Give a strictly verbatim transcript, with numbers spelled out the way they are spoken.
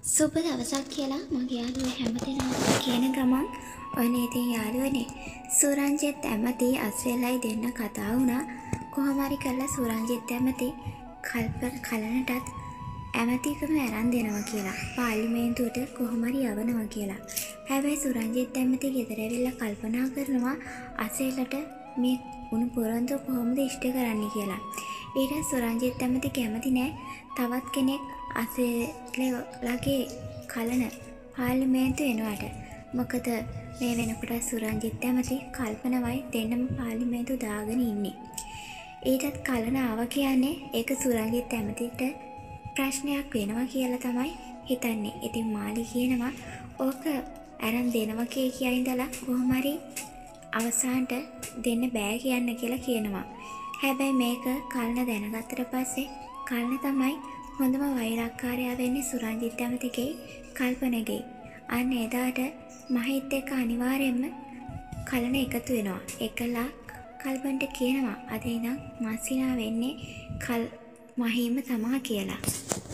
සුබ දවසක් කියලා මගේ යාළුවෝ හැමදෙනාම කියන ගමන් ඔන්න ඉතින් යාළුවනේ සුරංජිත් ඇමති අස්වැලයි දෙන්න කතා වුණා කොහොම හරි කරලා සුරංජිත් ඇමති කල්ප කලනටත් ඇමතිකම අරන් දෙනවා කියලා පාර්ලිමේන්තුවට කොහොම හරි යවනවා කියලා. හැබැයි සුරංජිත් ඇමති ගෙදර ඇවිල්ලා කල්පනා කරනවා අස්වැලට මේ උණු පොරොන්දු කොහොමද ඉෂ්ට කරන්නේ කියලා. ඊට සුරංජිත් ඇමති කැමති නෑ තවත් කෙනෙක් අසලගේ කලන පාර්ලිමේන්තු වෙනවට. මොකද මේ වෙනකොට සුරංජිත් ඇමති කල්පනවයි දෙන්නම පාර්ලිමේන්තු දාගෙන ඉන්නේ. ඊටත් කලන ආව කියන්නේ ඒක සුරංජිත් ඇමතිට ප්‍රශ්නයක් වෙනවා කියලා තමයි හිතන්නේ. ඉතින් මාලි කියනවා ඕක අරන් දෙනවා කිය කියා ඉඳලා කොහොම හරි අවසානට දෙන්න බෑ කියන්න කියලා කියනවා. හැබැයි මේක කලන දැනගත්තට පස්සේ කලන තමයි හොඳම වෛරක්කාරයා වෙන්නේ සුරංජිත් ඇමතිගේ කල්පනගේ. අන්න එදාට මහිත් එක්ක අනිවාර්යෙන්ම කලන එකතු වෙනවා. එකලා කල්පන්ට කියනවා අද ඉඳන් මාසිනා වෙන්නේ කල් මහීම තමා කියලා.